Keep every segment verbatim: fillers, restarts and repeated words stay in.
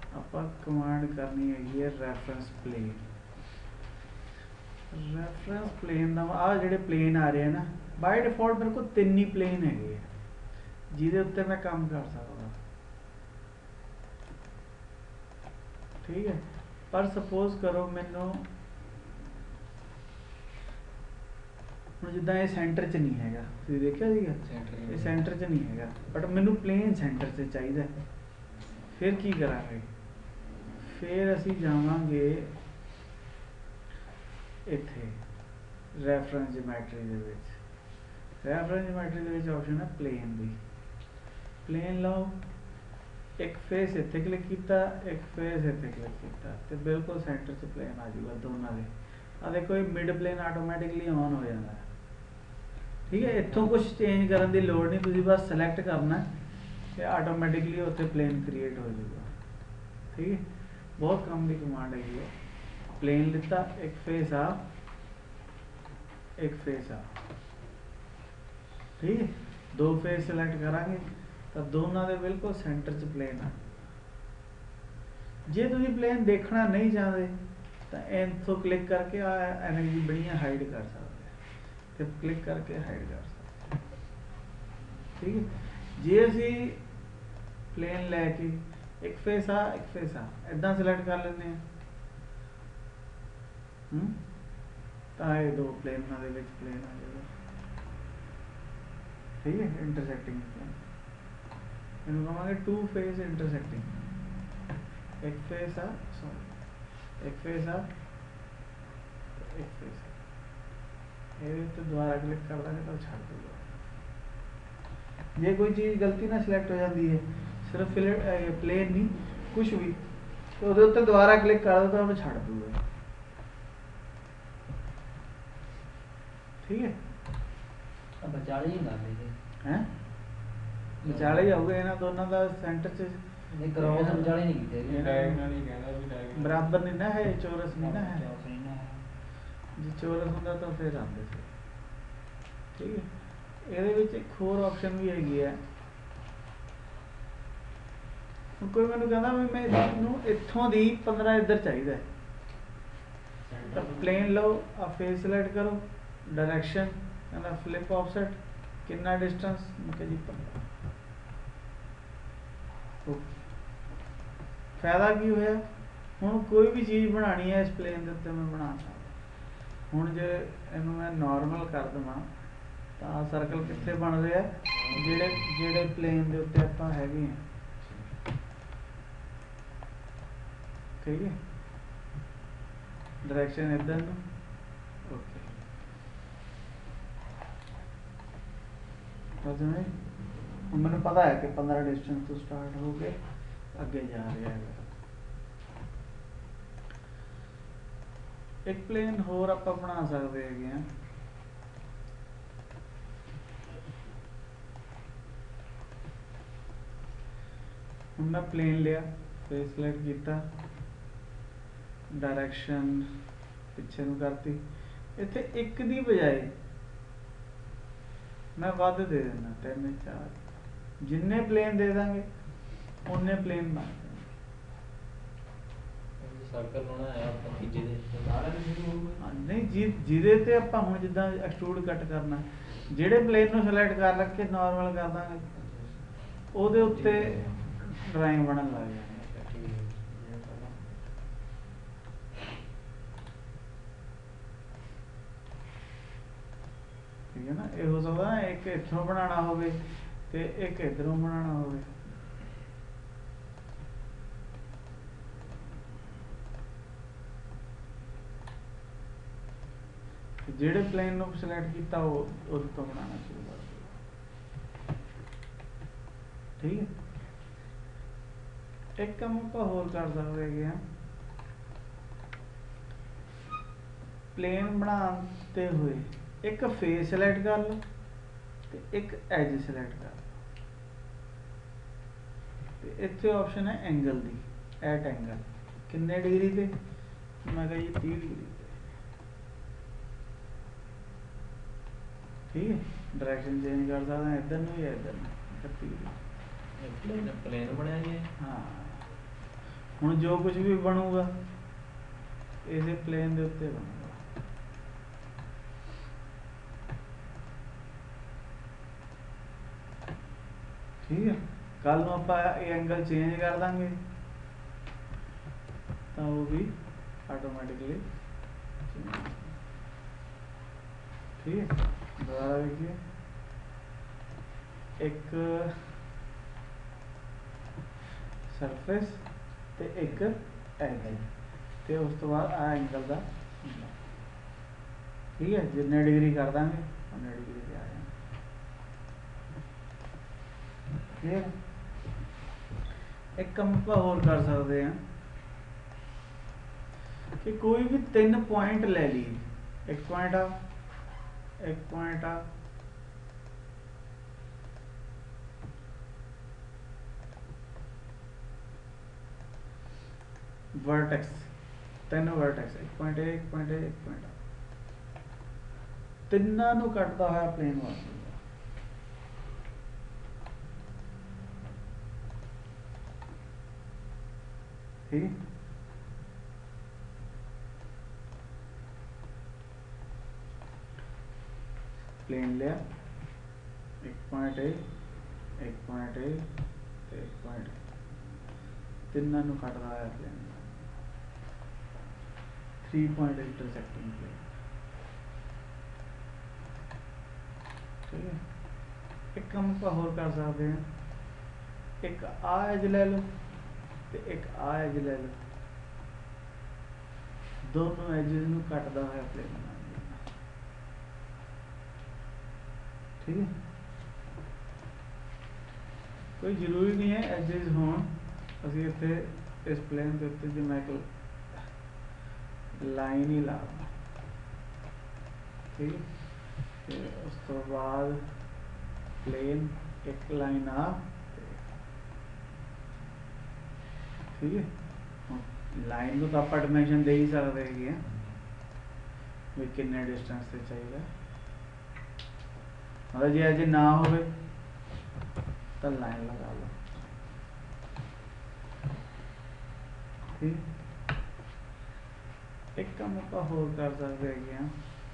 ਆਪਾਂ ਕਮਾਂਡ ਕਰਨੀ ਹੈਗੀ ਹੈ ਰੈਫਰੈਂਸ ਪਲੇਨ। ਰੈਫਰੈਂਸ ਪਲੇਨ ਦਾ ਆ ਜਿਹੜੇ ਪਲੇਨ ਆ ਰਹੇ ਨਾ ਬਾਈ ਡਿਫਾਲਟ ਮੇਰੇ ਕੋਲ ਤਿੰਨ ਹੀ ਪਲੇਨ ਹੈਗੇ ਆ ਜਿਹਦੇ ਉੱਤੇ ਮੈਂ ਕੰਮ ਕਰ ਸਕਦਾ, ਠੀਕ ਹੈ। ਪਰ ਸਪੋਜ਼ ਕਰੋ ਮੈਨੂੰ ਹੁਣ ਜਿੱਦਾਂ ਇਹ ਸੈਂਟਰ 'ਚ ਨਹੀਂ ਹੈਗਾ, ਤੁਸੀਂ ਦੇਖਿਆ ਸੀਗਾ ਇਹ ਸੈਂਟਰ 'ਚ ਨਹੀਂ ਹੈਗਾ, ਬਟ ਮੈਨੂੰ ਪਲੇਨ ਸੈਂਟਰ 'ਚ ਚਾਹੀਦਾ। ਫਿਰ ਕੀ ਕਰਾਂਗੇ, ਫਿਰ ਅਸੀਂ ਜਾਵਾਂਗੇ ਇੱਥੇ ਰੈਫਰੈਂਸ ਜਿਓਮੈਟਰੀ ਦੇ ਵਿੱਚ। ਰੈਫਰੈਂਸ ਜਿਓਮੈਟਰੀ ਦੇ ਵਿੱਚ ਆਪਸ਼ਨ ਹੈ ਪਲੇਨ ਦੀ। ਪਲੇਨ ਲਓ, ਇੱਕ ਫੇਸ ਇੱਥੇ ਕਲਿੱਕ ਕੀਤਾ, ਇੱਕ ਫੇਸ ਇੱਥੇ ਕਲਿੱਕ ਕੀਤਾ ਤੇ ਬਿਲਕੁਲ ਸੈਂਟਰ 'ਚ ਪਲੇਨ ਆ ਜਾਊਗਾ ਦੋਨਾਂ ਦੇ। ਆ ਦੇਖੋ ਇਹ ਮਿਡ ਪਲੇਨ ਆਟੋਮੈਟਿਕਲੀ ਔਨ ਹੋ ਜਾਂਦਾ, ਠੀਕ ਹੈ। ਇੱਥੋਂ ਕੁਝ ਚੇਂਜ ਕਰਨ ਦੀ ਲੋੜ ਨਹੀਂ, ਤੁਸੀਂ ਬਸ ਸਿਲੈਕਟ ਕਰਨਾ ਤੇ ਆਟੋਮੈਟਿਕਲੀ ਉੱਥੇ ਪਲੇਨ ਕ੍ਰੀਏਟ ਹੋ ਜਾਊਗਾ, ਠੀਕ ਹੈ। ਬਹੁਤ ਕੰਮ ਦੀ ਕਮਾਂਡ ਹੈਗੀ ਹੈ। ਪਲੇਨ ਲਿੱਤਾ, ਇੱਕ ਫੇਸ ਆ, ਇੱਕ ਫੇਸ ਆ, ਠੀਕ ਹੈ। ਦੋ ਫੇਸ ਸਿਲੈਕਟ ਕਰਾਂਗੇ ਤਾਂ ਦੋਨਾਂ ਦੇ ਬਿਲਕੁਲ ਸੈਂਟਰ 'ਚ ਪਲੇਨ ਆ। ਜੇ ਤੁਸੀਂ ਪਲੇਨ ਦੇਖਣਾ ਨਹੀਂ ਚਾਹੁੰਦੇ ਤਾਂ ਇੱਥੋਂ ਕਲਿੱਕ ਕਰਕੇ ਆ ਐਨਰਜੀ ਬੜੀਆਂ ਹਾਈਡ ਕਰ ਸਕਦੇ, ਤੇ ਕਲਿੱਕ ਕਰਕੇ ਹਾਈਡ ਕਰ ਸਕਦੇ, ਠੀਕ ਹੈ। ਜੇ ਅਸੀਂ ਪਲੇਨ ਲੈ ਕੇ ਇੱਕ ਫੇਸ ਆ ਇੱਕ ਫੇਸ ਆ ਇੱਦਾਂ ਸਿਲੈਕਟ ਕਰ ਲੈਂਦੇ ਹਾਂ ਤਾਂ ਇਹ ਦੋ ਪਲੇਨਾਂ ਦੇ ਵਿੱਚ ਪਲੇਨ ਆ ਜਾਏਗਾ, ਠੀਕ ਹੈ। ਇੰਟਰਸੈਕਟਿੰਗ ਪਲੇਨ ਇਹਨੂੰ ਕਹਾਂਗੇ ਟੂ ਫੇਸ ਇੰਟਰਸੈਕਟਿੰਗ। ਇੱਕ ਫੇਸ ਆ ਸੌਰੀ ਇੱਕ ਫੇਸ ਆ ਇੱਕ ਫੇਸ ਆ, ਇਹਦੇ ਉੱਤੇ ਦੁਬਾਰਾ ਕਲਿੱਕ ਕਰ ਦਾਂਗੇ ਤਾਂ ਛੱਡ ਦੂਗਾ। ਜੇ ਕੋਈ ਚੀਜ਼ ਗਲਤੀ ਨਾਲ ਸਿਲੈਕਟ ਹੋ ਜਾਂਦੀ ਹੈ, ਸਿਰਫ ਪਲੇਨ ਨਹੀਂ ਕੁਛ ਵੀ, ਤੇ ਉਹਦੇ ਉੱਤੇ ਦੁਬਾਰਾ ਕਲਿੱਕ ਕਰ ਦੋ ਤਾਂ ਉਹਨੂੰ ਛੱਡ ਦੂਗਾ, ਠੀਕ ਹੈ। ਵਿਚਾਲੇ ਹੀ ਹੁੰਦਾ ਹੈ ਵਿਚਾਲੇ ਹੀ ਆਊਗਾ ਇਹਨਾਂ ਦੋਨਾਂ ਦਾ ਸੈਂਟਰ 'ਚ ਨਹੀਂ ਕ੍ਰੋਸ ਵਿਚਾਲੇ ਨਹੀਂ ਕੀਤੇ, ਬਰਾਬਰ ਨਹੀਂ ਨਾ ਹੈ, ਚੌਰਸ ਨਹੀਂ ਨਾ ਹੈ। ਜੇ ਚੌਰਸ ਹੁੰਦਾ ਤਾਂ ਫਿਰ ਆਉਂਦੇ ਸੀ, ਠੀਕ ਹੈ। ਇਹਦੇ ਵਿੱਚ ਇੱਕ ਹੋਰ ਆਪਸ਼ਨ ਵੀ ਹੈਗੀ ਹੈ। ਕੋਈ ਮੈਨੂੰ ਕਹਿੰਦਾ ਵੀ ਮੈਂ ਇਹਨੂੰ ਇੱਥੋਂ ਦੀ ਪੰਦਰਾਂ ਇੱਧਰ ਚਾਹੀਦਾ ਤਾਂ ਪਲੇਨ ਲਓ, ਆ ਫੇਸ ਸਿਲੈਕਟ ਕਰੋ, ਡਾਇਰੈਕਸ਼ਨ ਕਹਿੰਦਾ ਫਲਿਪ ਆਫਸੈਟ, ਕਿੰਨਾ ਡਿਸਟੈਂਸ, ਮੈਂ ਕਿਹਾ ਜੀ ਪੰਦਰਾਂ। ਫਾਇਦਾ ਕੀ ਹੋਇਆ, ਹੁਣ ਕੋਈ ਵੀ ਚੀਜ਼ ਬਣਾਉਣੀ ਹੈ ਇਸ ਪਲੇਨ ਦੇ ਉੱਤੇ ਮੈਂ ਬਣਾ ਸਕਦਾ। ਹੁਣ ਜੇ ਇਹਨੂੰ ਮੈਂ ਨੋਰਮਲ ਕਰ ਦੇਵਾਂ ਤਾਂ ਸਰਕਲ ਕਿੱਥੇ ਬਣ ਰਿਹਾ, ਜਿਹੜੇ ਜਿਹੜੇ ਪਲੇਨ ਦੇ ਉੱਤੇ ਆਪਾਂ ਹੈਗੇ ਹਾਂ, ਠੀਕ ਹੈ। ਡਾਇਰੈਕਸ਼ਨ ਇੱਧਰ ਨੂੰ, ਓਕੇ। ਹੁਣ ਮੈਨੂੰ ਪਤਾ ਹੈ ਕਿ ਪੰਦਰਾਂ ਡਿਸਟੈਂਸ ਤੋਂ ਸਟਾਰਟ ਹੋ ਕੇ ਅੱਗੇ ਜਾ ਰਿਹਾ ਹੈ। ਇੱਕ ਪਲੇਨ ਹੋਰ ਆਪਾਂ ਬਣਾ ਸਕਦੇ ਹੈਗੇ ਹਾਂ, ਹੁਣ ਮੈਂ ਪਲੇਨ ਲਿਆ, ਫੇਸ ਸਿਲੈਕਟ ਕੀਤਾ, ਡਾਇਰੈਕਸ਼ਨ ਪਿੱਛੇ ਨੂੰ ਕਰਤੀ, ਇੱਥੇ ਇੱਕ ਦੀ ਬਜਾਏ ਮੈਂ ਵੱਧ ਦੇ ਦੇਣਾ, ਤਿੰਨ ਚਾਰ, ਜਿੰਨੇ ਪਲੇਨ ਦੇ ਦਾਂਗੇ ਉਨੇ ਪਲੇਨ ਬਣ ਜਾਣਗੇ। ਸਰਕਲ ਹੋਣਾ ਹੈ ਆਪਾਂ ਤੀਜੇ ਦੇ ਨਹੀਂ ਜੀ, ਜਿਹਦੇ ਤੇ ਆਪਾਂ ਹੁਣ ਜਿੱਦਾਂ ਐਕਸਟਰੂਡ ਕੱਟ ਕਰਨਾ, ਜਿਹੜੇ ਪਲੇਨ ਨੂੰ ਸਿਲੈਕਟ ਕਰ ਰੱਖ ਕੇ ਨਾਰਮਲ ਕਰ ਦਾਂਗੇ ਉਹਦੇ ਉੱਤੇ ਡਰਾਇੰਗ ਬਣਨ ਲੱਗ ਜਾਣੀ, ਠੀਕ ਹੈ ਨਾ। ਇਹ ਹੋ ਸਕਦਾ ਨਾ ਇੱਕ ਇੱਥੋਂ ਬਣਾਉਣਾ ਹੋਵੇ ਤੇ ਇੱਕ ਇੱਧਰੋਂ ਬਣਾਉਣਾ ਹੋਵੇ, ਜਿਹੜੇ ਪਲੇਨ ਨੂੰ ਸਿਲੈਕਟ ਕੀਤਾ ਉਹ ਉਹਦੇ ਤੋਂ ਬਣਾਉਣਾ ਸ਼ੁਰੂ ਕਰ ਦਿਓ, ਠੀਕ ਹੈ। ਇੱਕ ਕੰਮ ਆਪਾਂ ਹੋਰ ਕਰ ਸਕਦੇ ਹੈਗੇ ਆ, ਪਲੇਨ ਬਣਾਉਂਦੇ ਹੋਏ ਇੱਕ ਫੇਸ ਸਿਲੈਕਟ ਕਰ ਲਓ ਤੇ ਇੱਕ ਐਜ ਸਿਲੈਕਟ ਕਰ ਲਓ, ਤੇ ਇੱਥੇ ਆਪਸ਼ਨ ਹੈ ਐਂਗਲ ਦੀ, ਐਟ ਐਂਗਲ ਕਿੰਨੇ ਡਿਗਰੀ ਤੇ, ਮੈਂ ਕਿਹਾ ਜੀ ਤੀਹ ਡਿਗਰੀ ਤੇ, ਠੀਕ ਹੈ। ਡਾਇਰੈਕਸ਼ਨ ਚੇਂਜ ਕਰ ਸਕਦਾ ਇੱਧਰ ਨੂੰ ਜਾਂ ਇੱਧਰ ਨੂੰ, ਇਕੱਤੀ ਡਿਗਰੀ ਪਲੇਨ ਬਣਿਆ ਜੀ। ਹਾਂ हुण जो कुछ भी बनूगा इसे प्लेन के उत्ते बनूगा। ठीक है, कल नूं आपां ये एंगल चेंज कर देंगे तो वो भी ऑटोमैटिकली चेंज। ठीक है, दोबारा देखिए, एक सरफेस ते एक एंगल ते उस तो बाद आ एंगल का। ठीक है, जिन्ने डिग्री कर देंगे उन्ने डिग्री पे आ जाए। ठीक है, एक काम आप होर कर सकते हैं कि कोई भी तीन पॉइंट ले लीए, एक पॉइंट आ, एक पॉइंट आ, वर्टेक्स, तीन वर्टेक्स, एक पॉइंट ए, एक पॉइंट ए, एक पॉइंट आ, तिन्ना नूं कटदा होया प्लेन बन जाऊगा। ठीक, प्लेन लिया, एक पॉइंट ए, एक पॉइंट ए, एक पॉइंट तिन्ना नूं कटदा होया plane, three point intersecting plane. ठीक है, एक काम आप होर कर सकते हैं, एक आ एज ले लो ते एक आ एज ले लो, दोनों एजेस नूं कटदा होया प्लेन बना देना। ठीक है, कोई जरूरी नहीं है एजेस होण, असीं इत्थे इस प्लेन के उत्ते जे मैं एक लाइन ही ला दा। ठीक है, ते उस तो बाद प्लेन एक लाइन आ, ठीक है, लाइन को तो आप डायमेंशन दे ही सकते हैं भी कितने डिस्टेंस से चाहिए, मतलब जे अजे ना हो तो लाइन लगा लो। ठीक, एक काम आप होर कर सकते हैं,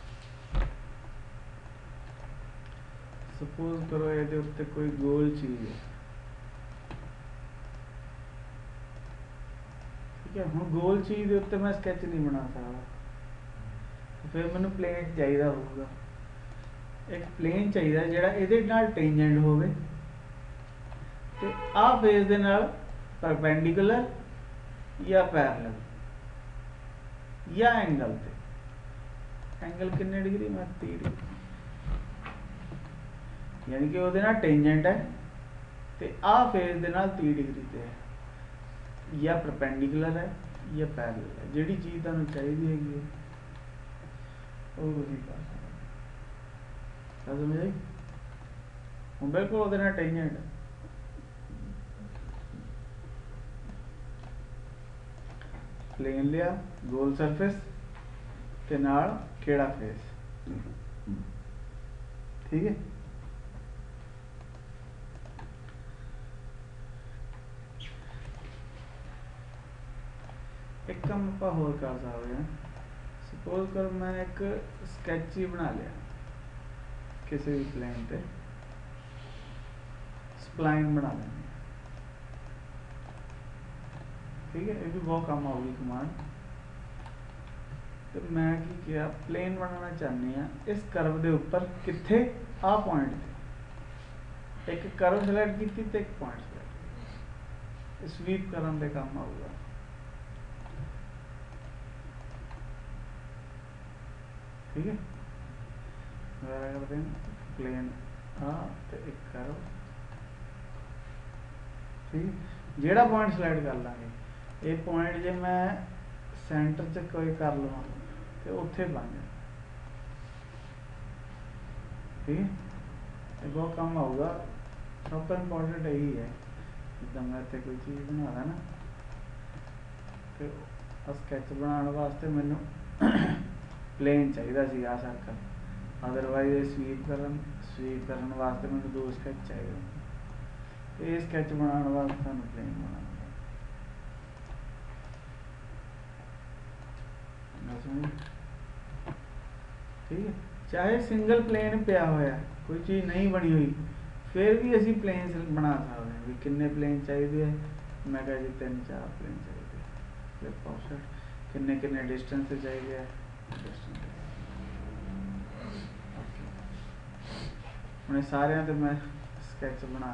सपोज करो ये उत्ते कोई गोल चीज है। ठीक है, हुण गोल चीज के उत्ते मैं स्कैच नहीं बना सकता, तो फिर मैनू प्लेन चाहिए होगा, एक प्लेन चाहिए जिहड़ा इहदे नाल टेंजेंट होवे ते आ फेस दे नाल परपेंडिकुलर या पैरेलल या एंगल ते, एंगल कितने डिग्री मैं तीस डिग्री, यानी कि उहदे नाल टेंजेंट है ते आ फेस दे नाल तीस डिग्री ते है, या परपेंडिकुलर है या पैरेलल है, जिहड़ी चीज़ तुहानूं चाहिदी हैगी है वो तुसीं कर सकदे। समझ आई? हुण बिल्कुल उहदे नाल टेंजेंट है, प्लेन लिया, गोल सरफेस ते नाल केड़ा फेस। ठीक है, एक काम आप होर कर सकते हैं, सपोज कर मैं एक स्कैच ही बना लिया किसी भी प्लेन पे, स्पलाइन बना लेंगे। ठीक है, ये भी बहुत काम आऊगी कमांड। तो मैं की किया, प्लेन बनाना चाहते हैं इस कर्व के उपर कितने आ पॉइंट थे, एक कर्व सिलेक्ट की तो एक पॉइंट सिलेक्ट, स्वीप करने के काम आऊगा। ठीक है, करते हैं प्लेन आ तो एक कर्व। ठीक, जेड़ा पॉइंट सिलेक्ट कर लाँगे, ये पॉइंट जे मैं सेंटर च कोई कर लवां तो उत्थे बन जाए। ठीक है, ये बहुत काम आऊगा, सब तो इंपॉर्टेंट यही है। जिदा मैं इतने कोई चीज़ बना रहा ना, तो स्कैच बनाने वास्ते मैनू प्लेन चाहिए सी आ सर्कल, अदरवाइज स्वीप करन स्वीप करने वास्ते मैनू दो स्कैच चाहिए। ये स्कैच बनाने वास्ते सानू प्लेन बनाना। ठीक है, चाहे सिंगल प्लेन पिया होया कोई चीज़ नहीं बनी हुई फिर भी असी प्लेन बना सकते हैं भी किन्ने प्लेन चाहिए है। मैं कहा जी तीन चार प्लेन चाहिए फ्लिप ऑफसेट किन्ने किन्ने डिस्टेंस से चाहिए डिस्टेंस उन्हें सारे तो मैं स्केच बना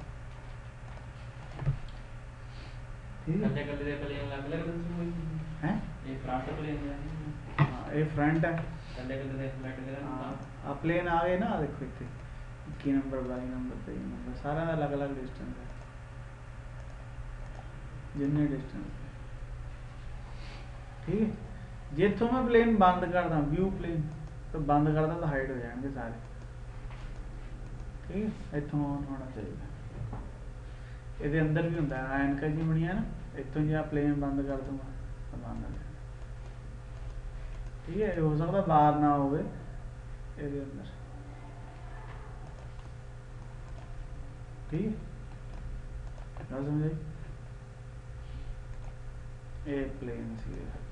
सकता ठीक है। ਕੱਲੇ ਕੱਲੇ ਦੇ ਪਲੇਨ ਅਲੱਗ ਅਲੱਗ ਦੱਸੋ हैं ਇਹ ਫਰੰਟ ਪਲੇਨ ਹੈ हाँ ये फ्रंट है ਕੱਲੇ ਕੱਲੇ ਦੇ ਫਲੈਟ ਕਰਾਂ हाँ प्लेन आ गए ना देखो इतने इक्की नंबर बाई नंबर तेई नंबर सारा का अलग अलग डिस्टेंस है जिन्ने डिस्टेंस है ठीक है। जितों मैं प्लेन बंद करदा व्यू प्लेन तो बंद करदा तो हाइड हो जाएंगे सारे ठीक है। इतों ऑन होना चाहिए ये अंदर भी होंगे एनका जी बनिया ना इतों जी प्लेन बंद कर दूंगा तो बंद हो जाएगा ठीक है। हो सकता बाहर ना हो ये अंदर ठीक है क्या समझ आई ये प्लेन सी